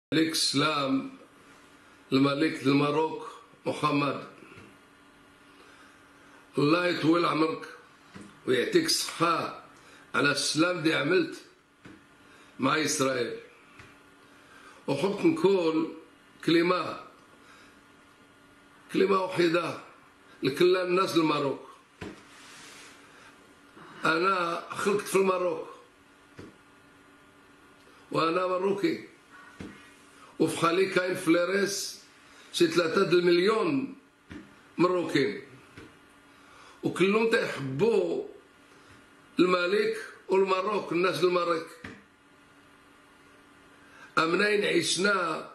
عليك السلام الملك الماروك محمد، الله يطول عمرك ويعطيك الصحة على السلام اللي عملت مع إسرائيل. وحبت نقول كلمة وحيدة لكل الناس الماروك. أنا خلقت في الماروك وأنا ماروكي، وفي خالي كاين في ليريس شي 3 المليون مروكين، وكلهم تيحبوا الملك والماروك. الناس الماروك منين عشنا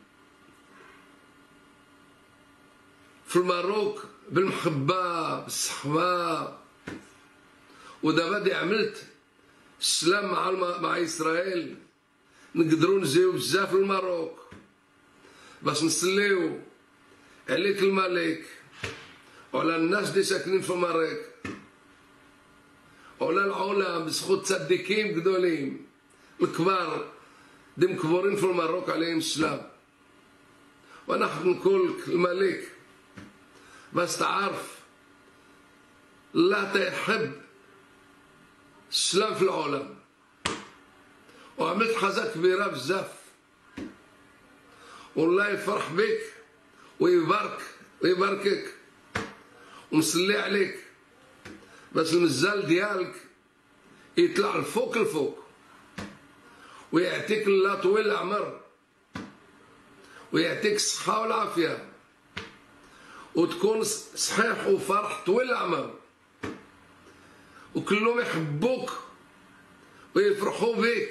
في الماروك بالمحبة بالصحبة، ودابا دي عملت السلام مع إسرائيل نقدروا نجيو بزاف للماروك باش نسليو عليك الملك وعلى الناس اللي ساكنين في الماروك وعلى العلماء بسخوت تصديقين قدولين الكبار دي مكبورين في الماروك عليهم السلام. وانا حاب نقول لك الملك باش تعرف الله تيحب السلام في العالم، وعملت حاجة كبيرة بزاف، والله يفرح بك ويباركك ونصلي عليك باش المزال ديالك يطلع الفوق ويعطيك الله طويل العمر ويعطيك الصحة والعافية وتكون صحيح وفرح طويل العمر، وكلهم يحبوك ويفرحوا بك.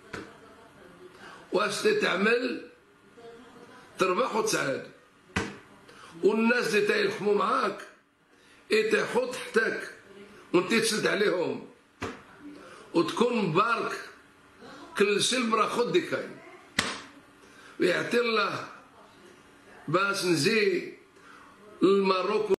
واش تعمل تربح وتسعد، والناس اللي تيلحموا معاك يطيحوا تحتك وانت تشد عليهم، وتكون مبارك كل شيء البراخد دي كاين، ويعطي الله باش نجي للماروك